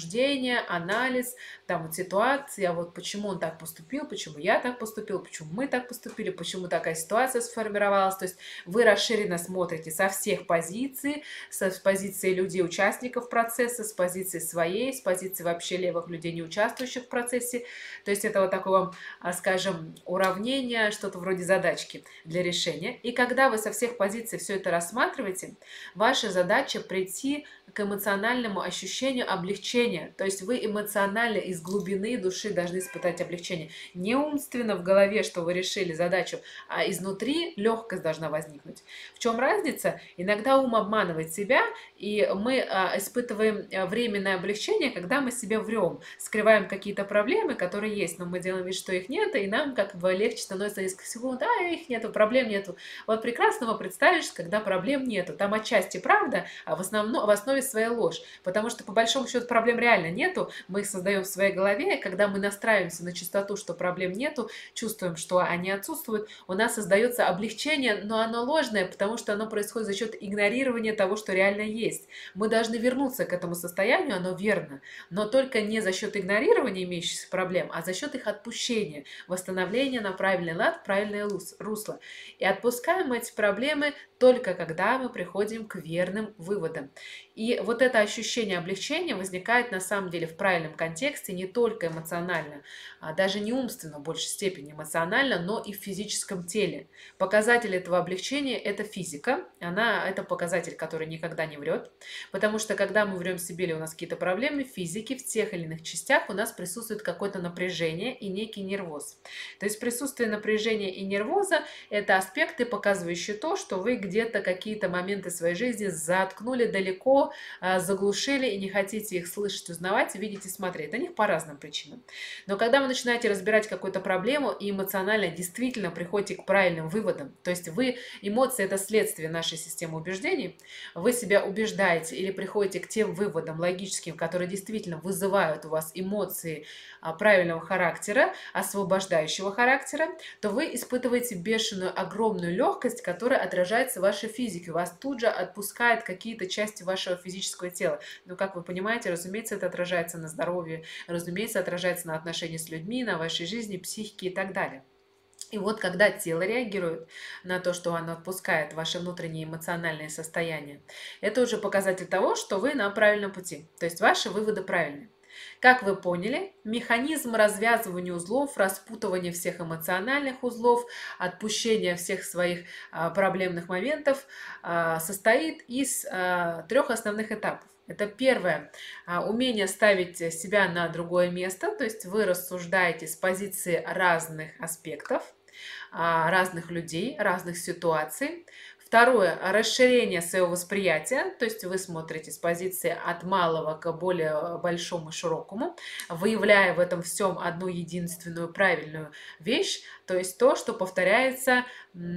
анализ, там вот ситуации, а вот почему он так поступил, почему я так поступил, почему мы так поступили, почему такая ситуация сформировалась. То есть вы расширенно смотрите со всех позиций, с позиции людей, участников процесса, с позиции своей, с позиции вообще левых людей, не участвующих в процессе. То есть это вот такое вам, скажем, уравнение, что-то вроде задачки для решения. И когда вы со всех позиций все это рассматриваете, ваша задача прийти к эмоциональному ощущению облегчения. То есть вы эмоционально из глубины души должны испытать облегчение. Не умственно в голове, что вы решили задачу, а изнутри легкость должна возникнуть. В чем разница? Иногда ум обманывает себя, и мы испытываем временное облегчение, когда мы себе врем, скрываем какие-то проблемы, которые есть, но мы делаем вид, что их нет, и нам как бы легче становится несколько секунд, да, их нету, проблем нету. Вот прекрасно представишь, когда проблем нету. Там отчасти правда, а в основе своя ложь. Потому что по большому счету проблем реально нету, мы их создаем в своей голове, и когда мы настраиваемся на частоту, что проблем нету, чувствуем, что они отсутствуют, у нас создается облегчение, но оно ложное, потому что оно происходит за счет игнорирования того, что реально есть. Мы должны вернуться к этому состоянию, оно верно, но только не за счет игнорирования имеющихся проблем, а за счет их отпущения, восстановления на правильный лад, правильное русло. И отпускаем эти проблемы только когда мы приходим к верным выводам. И вот это ощущение облегчения возникает на самом деле в правильном контексте не только эмоционально, а даже не умственно, в большей степени эмоционально, но и в физическом теле. Показатель этого облегчения – это физика. Это показатель, который никогда не врет, потому что когда мы врем себе или у нас какие-то проблемы в физике, в тех или иных частях у нас присутствует какое-то напряжение и некий нервоз. То есть присутствие напряжения и нервоза – это аспекты, показывающие то, что вы где-то какие-то моменты своей жизни заткнули далеко, заглушили и не хотите их слышать, узнавать, видеть и смотреть. На них по разным причинам. Но когда вы начинаете разбирать какую-то проблему и эмоционально действительно приходите к правильным выводам, то есть эмоции – это следствие нашей системы убеждений, вы себя убеждаете или приходите к тем выводам логическим, которые действительно вызывают у вас эмоции правильного характера, освобождающего характера, то вы испытываете бешеную, огромную легкость, которая отражается в вашей физике. Вас тут же отпускает какие-то части вашего физического тела. Но, как вы понимаете, разумеется, это отражается на здоровье, разумеется, отражается на отношении с людьми, на вашей жизни, психике и так далее. И вот когда тело реагирует на то, что оно отпускает ваши внутренние эмоциональные состояния, это уже показатель того, что вы на правильном пути. То есть ваши выводы правильные. Как вы поняли, механизм развязывания узлов, распутывания всех эмоциональных узлов, отпущения всех своих проблемных моментов состоит из трех основных этапов. Это первое. Умение ставить себя на другое место, то есть вы рассуждаете с позиции разных аспектов, разных людей, разных ситуаций. Второе, расширение своего восприятия, то есть вы смотрите с позиции от малого к более большому, широкому, выявляя в этом всем одну единственную правильную вещь, то есть то, что повторяется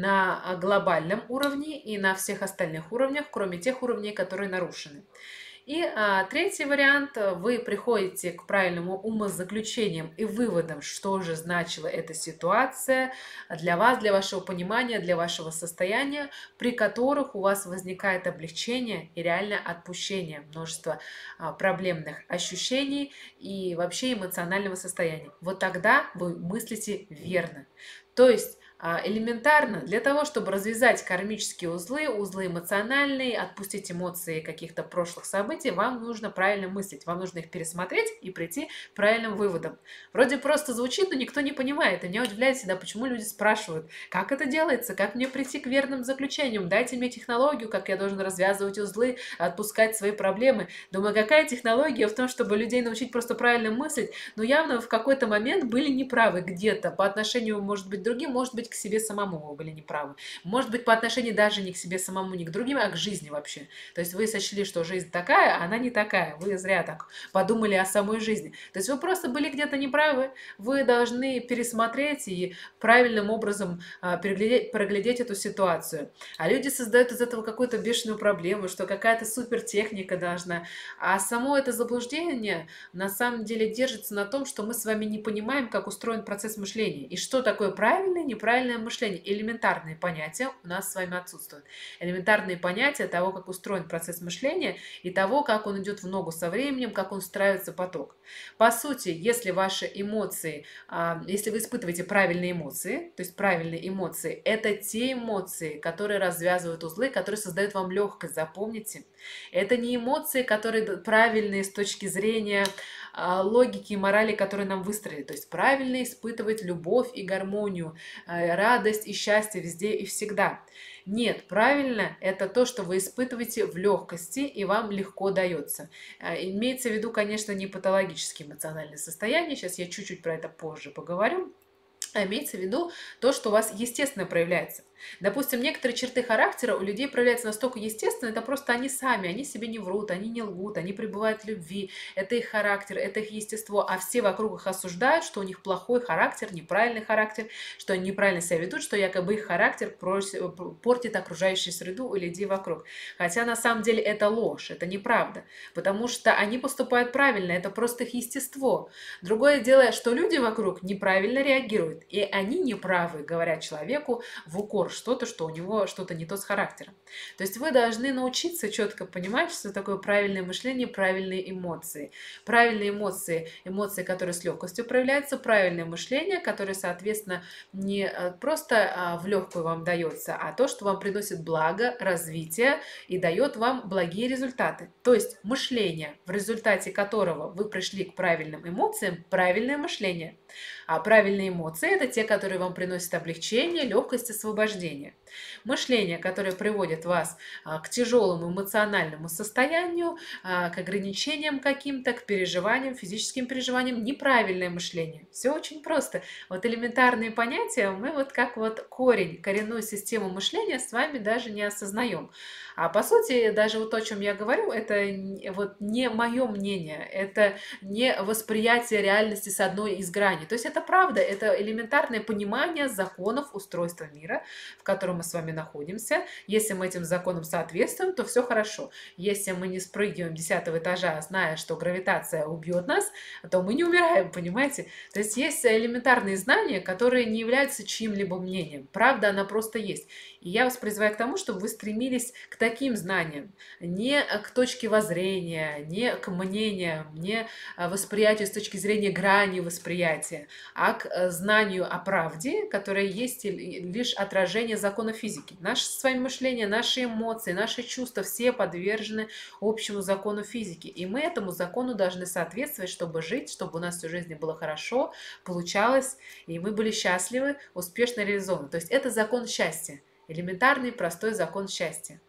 на глобальном уровне и на всех остальных уровнях, кроме тех уровней, которые нарушены. И третий вариант, вы приходите к правильному умозаключениям и выводам, что же значила эта ситуация для вас, для вашего понимания, для вашего состояния, при которых у вас возникает облегчение и реальное отпущение множества проблемных ощущений и вообще эмоционального состояния. Вот тогда вы мыслите верно. То есть элементарно для того, чтобы развязать кармические узлы, узлы эмоциональные, отпустить эмоции каких-то прошлых событий, вам нужно правильно мыслить, вам нужно их пересмотреть и прийти к правильным выводам. Вроде просто звучит, но никто не понимает. И меня удивляет всегда, почему люди спрашивают, как это делается, как мне прийти к верным заключениям, дайте мне технологию, как я должен развязывать узлы, отпускать свои проблемы. Думаю, какая технология в том, чтобы людей научить просто правильно мыслить, но явно в какой-то момент были неправы где-то по отношению, может быть, к другим, может быть, к себе самому вы были неправы. Может быть, по отношению даже не к себе самому, не к другим, а к жизни вообще. То есть вы сочли, что жизнь такая, а она не такая. Вы зря так подумали о самой жизни. То есть вы просто были где-то неправы. Вы должны пересмотреть и правильным образом проглядеть эту ситуацию. А люди создают из этого какую-то бешеную проблему, что какая-то супертехника должна. А само это заблуждение на самом деле держится на том, что мы с вами не понимаем, как устроен процесс мышления. И что такое правильное, неправильное мышление. Элементарные понятия у нас с вами отсутствуют. Элементарные понятия того, как устроен процесс мышления и того, как он идет в ногу со временем, как он встраивается в поток. По сути, если ваши эмоции, если вы испытываете правильные эмоции, то есть правильные эмоции, это те эмоции, которые развязывают узлы, которые создают вам легкость, запомните. Это не эмоции, которые правильные с точки зрения логики и морали, которые нам выстроили. То есть правильно испытывать любовь и гармонию, радость и счастье везде и всегда. Нет, правильно это то, что вы испытываете в легкости и вам легко дается. Имеется в виду, конечно, не патологические эмоциональные состояния, сейчас я чуть-чуть про это позже поговорю, а имеется в виду то, что у вас естественно проявляется. Допустим, некоторые черты характера у людей проявляются настолько естественно, это просто они сами, они себе не врут, они не лгут, они пребывают в любви, это их характер, это их естество, а все вокруг их осуждают, что у них плохой характер, неправильный характер, что они неправильно себя ведут, что якобы их характер портит окружающую среду у людей вокруг. Хотя на самом деле это ложь, это неправда, потому что они поступают правильно, это просто их естество. Другое дело, что люди вокруг неправильно реагируют, и они неправы, говоря человеку в укор что-то, что у него что-то не то с характером. То есть вы должны научиться четко понимать, что такое правильное мышление, правильные эмоции. Правильные эмоции, эмоции, которые с легкостью проявляются, правильное мышление, которое, соответственно, не просто в легкую вам дается, а то, что вам приносит благо, развитие и дает вам благие результаты. То есть мышление, в результате которого вы пришли к правильным эмоциям, правильное мышление. А правильные эмоции – это те, которые вам приносят облегчение, легкость, освобождение. Мышление, которое приводит вас к тяжелому эмоциональному состоянию, к ограничениям каким-то, к переживаниям, физическим переживаниям, неправильное мышление. Все очень просто. Вот элементарные понятия мы вот как вот коренную систему мышления с вами даже не осознаем. А по сути, даже вот то, о чем я говорю, это вот не мое мнение, это не восприятие реальности с одной из граней. То есть это правда, это элементарное понимание законов устройства мира, в котором мы с вами находимся. Если мы этим законам соответствуем, то все хорошо. Если мы не спрыгиваем 10-го этажа, зная, что гравитация убьет нас, то мы не умираем, понимаете? То есть есть элементарные знания, которые не являются чьим-либо мнением. Правда, она просто есть. И я вас призываю к тому, чтобы вы стремились к таким знаниям, не к точке воззрения, не к мнениям, не восприятию с точки зрения грани восприятия, а к знанию о правде, которая есть лишь отражение закона физики. Наше с вами мышление, наши эмоции, наши чувства все подвержены общему закону физики. И мы этому закону должны соответствовать, чтобы жить, чтобы у нас всю жизнь было хорошо, получалось, и мы были счастливы, успешно реализованы. То есть это закон счастья. Элементарный, простой закон счастья.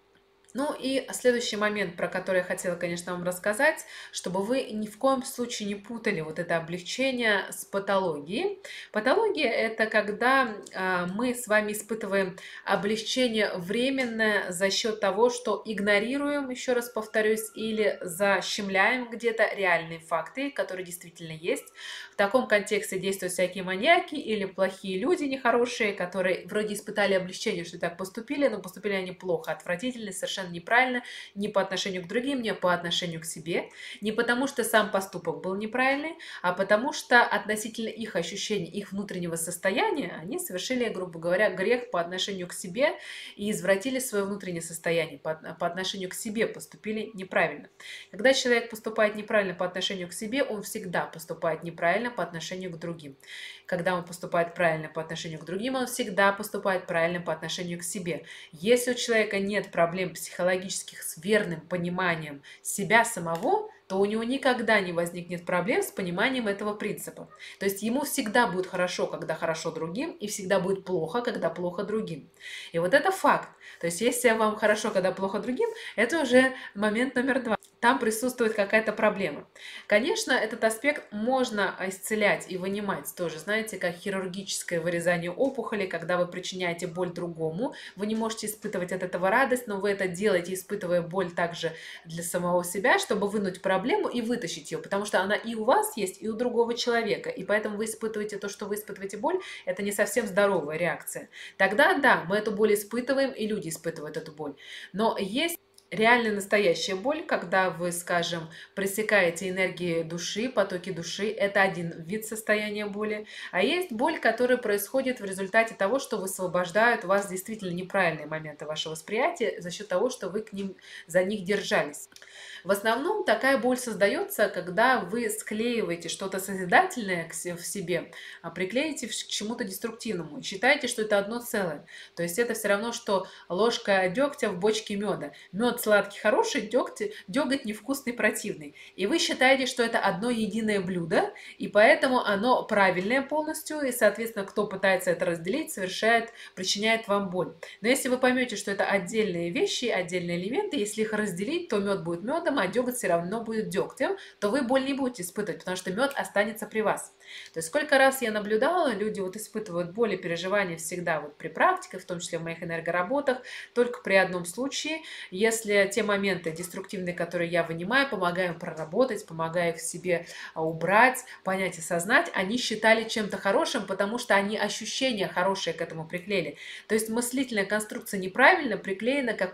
Ну и следующий момент, про который я хотела, конечно, вам рассказать, чтобы вы ни в коем случае не путали вот это облегчение с патологией. Патология – это когда мы с вами испытываем облегчение временное за счет того, что игнорируем, еще раз повторюсь, или защемляем где-то реальные факты, которые действительно есть. В таком контексте действуют всякие маньяки или плохие люди нехорошие, которые вроде испытали облегчение, что так поступили, но поступили они плохо, отвратительно, совершенно неправильно, не по отношению к другим, не по отношению к себе, не потому что сам поступок был неправильный, а потому что относительно их ощущений, их внутреннего состояния, они совершили, грубо говоря, грех по отношению к себе и извратили свое внутреннее состояние, по отношению к себе поступили неправильно. Когда человек поступает неправильно по отношению к себе, он всегда поступает неправильно по отношению к другим. Когда он поступает правильно по отношению к другим, он всегда поступает правильно по отношению к себе. Если у человека нет проблем психологических с верным пониманием себя самого, то у него никогда не возникнет проблем с пониманием этого принципа. То есть ему всегда будет хорошо, когда хорошо другим, и всегда будет плохо, когда плохо другим. И вот это факт. То есть если вам хорошо, когда плохо другим, это уже момент номер два. Там присутствует какая-то проблема. Конечно, этот аспект можно исцелять и вынимать тоже, знаете, как хирургическое вырезание опухоли, когда вы причиняете боль другому, вы не можете испытывать от этого радость, но вы это делаете, испытывая боль также для самого себя, чтобы вынуть проблему и вытащить ее, потому что она и у вас есть, и у другого человека, и поэтому вы испытываете то, что вы испытываете боль, это не совсем здоровая реакция. Тогда, да, мы эту боль испытываем, и люди испытывают эту боль, но есть реальная настоящая боль, когда вы, скажем, пресекаете энергии души, потоки души, это один вид состояния боли. А есть боль, которая происходит в результате того, что высвобождают у вас действительно неправильные моменты вашего восприятия за счет того, что вы за них держались. В основном такая боль создается, когда вы склеиваете что-то созидательное в себе, а приклеите к чему-то деструктивному. Считаете, что это одно целое. То есть это все равно, что ложка дегтя в бочке меда. Мед сладкий, хороший, деготь невкусный, противный. И вы считаете, что это одно единое блюдо, и поэтому оно правильное полностью, и, соответственно, кто пытается это разделить, причиняет вам боль. Но если вы поймете, что это отдельные вещи, отдельные элементы, если их разделить, то мед будет медом, а деготь все равно будет дегтем, то вы боль не будете испытывать, потому что мед останется при вас. То есть сколько раз я наблюдала, люди вот испытывают боль и переживания всегда вот при практике, в том числе в моих энергоработах, только при одном случае, если те моменты деструктивные, которые я вынимаю, помогаю им проработать, помогаю их в себе убрать, понять и осознать, они считали чем-то хорошим, потому что они ощущения хорошие к этому приклеили. То есть мыслительная конструкция неправильно приклеена к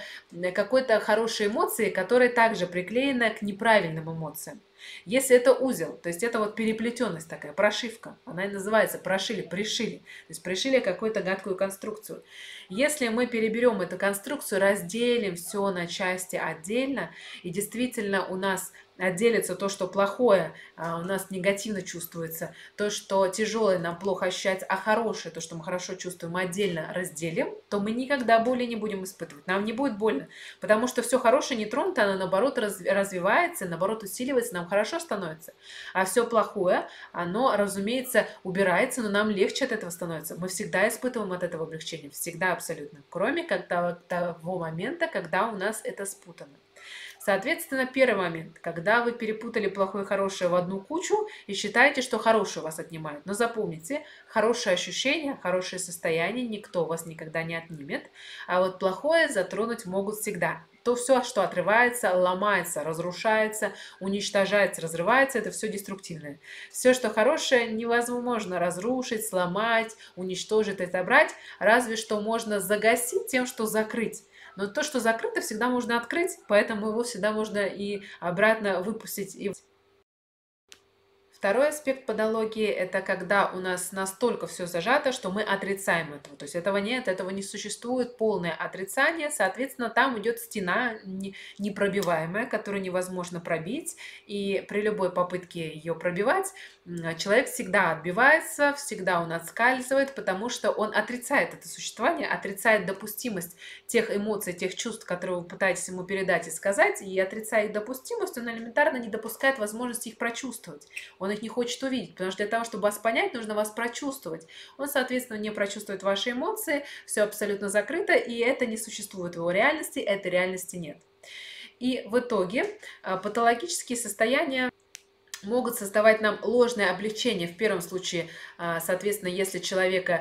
какой-то хорошей эмоции, которая также приклеена к неправильным эмоциям. Если это узел, то есть это вот переплетенность такая, прошивка, она и называется прошили, пришили, то есть пришили какую-то гадкую конструкцию. Если мы переберем эту конструкцию, разделим все на части отдельно, и действительно у нас отделится то, что плохое, у нас негативно чувствуется, то, что тяжелое нам плохо ощущается, а хорошее, то, что мы хорошо чувствуем, мы отдельно разделим, то мы никогда боли не будем испытывать. Нам не будет больно, потому что все хорошее не тронуто, оно наоборот развивается, наоборот усиливается, нам хорошо становится. А все плохое, оно, разумеется, убирается, но нам легче от этого становится. Мы всегда испытываем от этого облегчение, всегда абсолютно, кроме того момента, когда у нас это спутано. Соответственно, первый момент, когда вы перепутали плохое и хорошее в одну кучу и считаете, что хорошее вас отнимает. Но запомните, хорошее ощущение, хорошее состояние никто вас никогда не отнимет, а вот плохое затронуть могут всегда. То все, что отрывается, ломается, разрушается, уничтожается, разрывается, это все деструктивное. Все, что хорошее, невозможно разрушить, сломать, уничтожить, отобрать, разве что можно загасить тем, что закрыть. Но то, что закрыто, всегда можно открыть, поэтому его всегда можно и обратно выпустить. Второй аспект патологии – это когда у нас настолько все зажато, что мы отрицаем этого. То есть этого нет, этого не существует, полное отрицание. Соответственно, там идет стена непробиваемая, которую невозможно пробить. И при любой попытке ее пробивать, человек всегда отбивается, всегда он отскальзывает, потому что он отрицает это существование, отрицает допустимость тех эмоций, тех чувств, которые вы пытаетесь ему передать и сказать, и отрицая их допустимость, он элементарно не допускает возможности их прочувствовать. Он их не хочет увидеть, потому что для того, чтобы вас понять, нужно вас прочувствовать. Он, соответственно, не прочувствует ваши эмоции, все абсолютно закрыто, и это не существует в его реальности, этой реальности нет. И в итоге патологические состояния могут создавать нам ложное облегчение. В первом случае, соответственно, если человека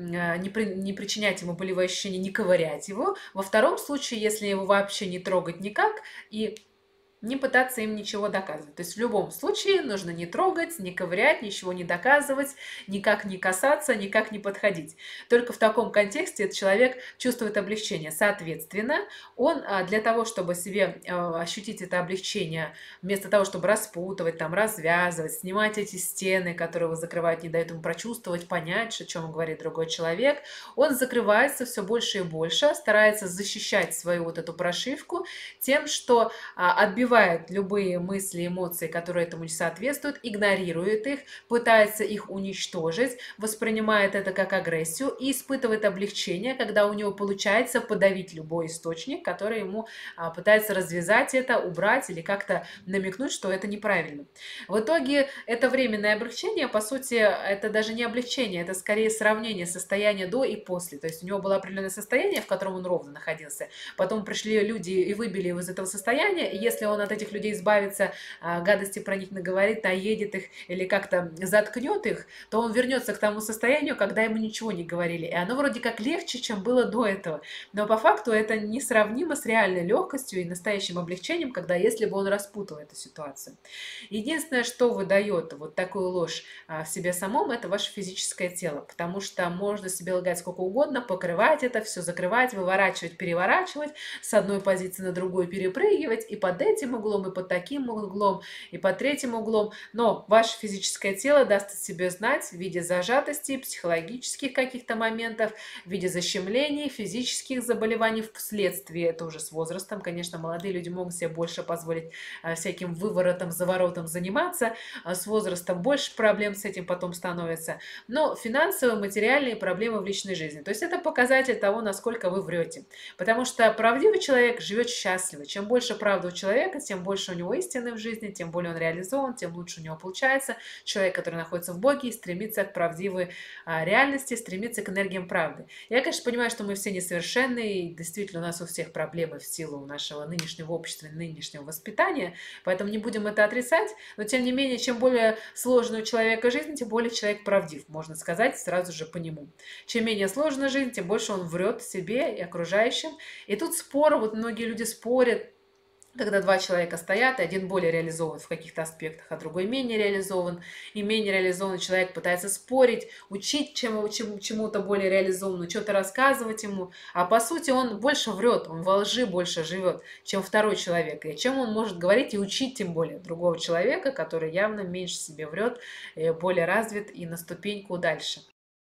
не причинять ему болевые ощущения, не ковырять его. Во втором случае, если его вообще не трогать никак и не пытаться им ничего доказывать. То есть в любом случае нужно не трогать, не ковырять, ничего не доказывать, никак не касаться, никак не подходить. Только в таком контексте этот человек чувствует облегчение. Соответственно, он для того, чтобы себе ощутить это облегчение, вместо того, чтобы распутывать, там, развязывать, снимать эти стены, которые его закрывают, не дают ему прочувствовать, понять, о чем говорит другой человек, он закрывается все больше и больше, старается защищать свою вот эту прошивку тем, что отбивает любые мысли, эмоции, которые этому не соответствуют, игнорирует их, пытается их уничтожить, воспринимает это как агрессию и испытывает облегчение, когда у него получается подавить любой источник, который ему пытается развязать это, убрать или как-то намекнуть, что это неправильно. В итоге это временное облегчение, по сути, это даже не облегчение, это скорее сравнение состояния до и после. То есть у него было определенное состояние, в котором он ровно находился. Потом пришли люди и выбили его из этого состояния, и если он от этих людей избавится, гадости про них наговорит, наедет их или как-то заткнет их, то он вернется к тому состоянию, когда ему ничего не говорили. И оно вроде как легче, чем было до этого. Но по факту это несравнимо с реальной легкостью и настоящим облегчением, когда если бы он распутал эту ситуацию. Единственное, что выдает вот такую ложь в себе самом, это ваше физическое тело. Потому что можно себе лгать сколько угодно, покрывать это, все закрывать, выворачивать, переворачивать, с одной позиции на другую перепрыгивать, и под этим углом, и под таким углом, и под третьим углом. Но ваше физическое тело даст о себе знать в виде зажатости, психологических каких-то моментов, в виде защемлений, физических заболеваний впоследствии. Это уже с возрастом. Конечно, молодые люди могут себе больше позволить всяким выворотом, заворотом заниматься. С возрастом больше проблем с этим потом становится. Но финансовые, материальные проблемы в личной жизни. То есть это показатель того, насколько вы врете. Потому что правдивый человек живет счастливо. Чем больше правды у человека, тем больше у него истины в жизни, тем более он реализован, тем лучше у него получается. Человек, который находится в Боге и стремится к правдивой реальности, стремится к энергиям правды. Я, конечно, понимаю, что мы все несовершенны, и действительно у нас у всех проблемы в силу нашего нынешнего общества, нынешнего воспитания, поэтому не будем это отрицать, но тем не менее, чем более сложная у человека жизнь, тем более человек правдив, можно сказать сразу же по нему. Чем менее сложная жизнь, тем больше он врет себе и окружающим. И тут спор, вот многие люди спорят, когда два человека стоят, и один более реализован в каких-то аспектах, а другой менее реализован, и менее реализованный человек пытается спорить, учить чему-то более реализованному, что-то рассказывать ему, а по сути он больше врет, он во лжи больше живет, чем второй человек, и чем он может говорить и учить тем более другого человека, который явно меньше себе врет, более развит и на ступеньку дальше.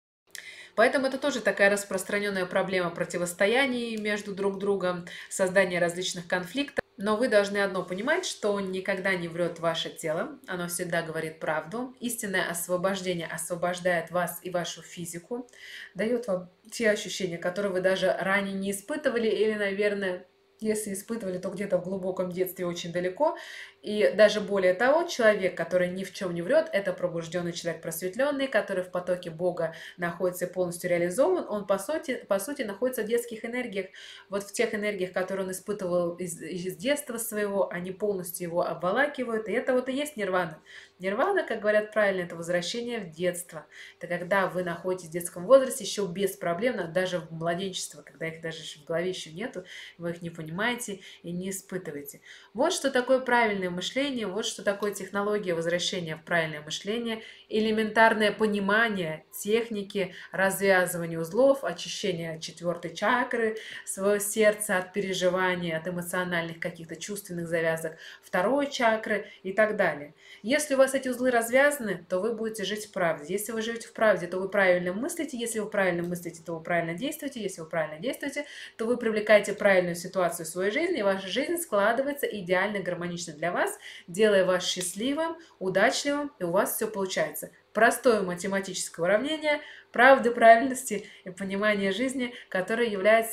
Поэтому это тоже такая распространенная проблема противостояний между друг другом, создания различных конфликтов. Но вы должны одно понимать, что никогда не врет ваше тело, оно всегда говорит правду. Истинное освобождение освобождает вас и вашу физику, дает вам те ощущения, которые вы даже ранее не испытывали или, наверное, если испытывали, то где-то в глубоком детстве очень далеко. И даже более того, человек, который ни в чем не врет, это пробужденный человек просветленный, который в потоке Бога находится полностью реализован. Он, по сути, находится в детских энергиях. Вот в тех энергиях, которые он испытывал из детства своего, они полностью его обволакивают. И это вот и есть нирвана. Нирвана, как говорят правильно, это возвращение в детство. Это когда вы находитесь в детском возрасте еще беспроблемно, даже в младенчестве, когда их даже в голове еще нету, вы их не понимаете и не испытываете. Вот что такое правильное мышление, вот что такое технология возвращения в правильное мышление, элементарное понимание техники развязывания узлов, очищения 4-й чакры своего сердца от переживаний, от эмоциональных каких-то чувственных завязок 2-й чакры и так далее. Если у вас эти узлы развязаны, то вы будете жить в правде. Если вы живете в правде, то вы правильно мыслите. Если вы правильно мыслите, то вы правильно действуете. Если вы правильно действуете, то вы привлекаете правильную ситуацию в своей жизни, и ваша жизнь складывается идеально, гармонично для вас, делая вас счастливым, удачливым, и у вас все получается. Простое математическое уравнение правды, правильности и понимания жизни, которое является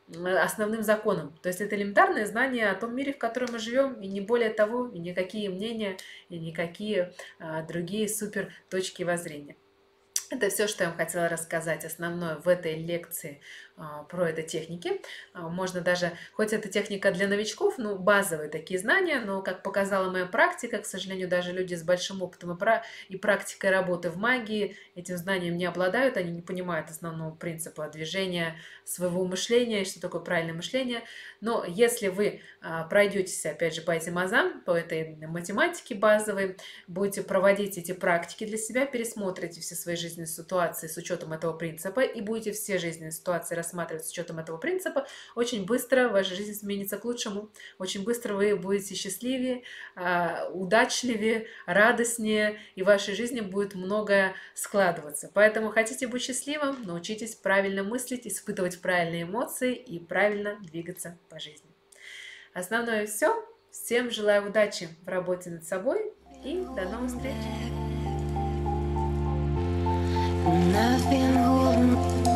основным законом. То есть это элементарное знание о том мире, в котором мы живем, и не более того, и никакие мнения, и никакие другие супер точки воззрения. Это все, что я вам хотела рассказать основное в этой лекции про эти техники. Можно даже, хоть это техника для новичков, ну, базовые такие знания, но, как показала моя практика, к сожалению, даже люди с большим опытом и практикой работы в магии этим знанием не обладают, они не понимают основного принципа движения своего мышления и что такое правильное мышление. Но если вы пройдетесь, опять же, по этим азам, по этой математике базовой, будете проводить эти практики для себя, пересмотрите все свои жизненные ситуации с учетом этого принципа и будете все жизненные ситуации рассматривать с учетом этого принципа, очень быстро ваша жизнь изменится к лучшему. Очень быстро вы будете счастливее, удачливее, радостнее, и в вашей жизни будет многое складываться. Поэтому хотите быть счастливым, научитесь правильно мыслить, испытывать правильные эмоции и правильно двигаться по жизни. Основное все. Всем желаю удачи в работе над собой и до новых встреч! And I've been holding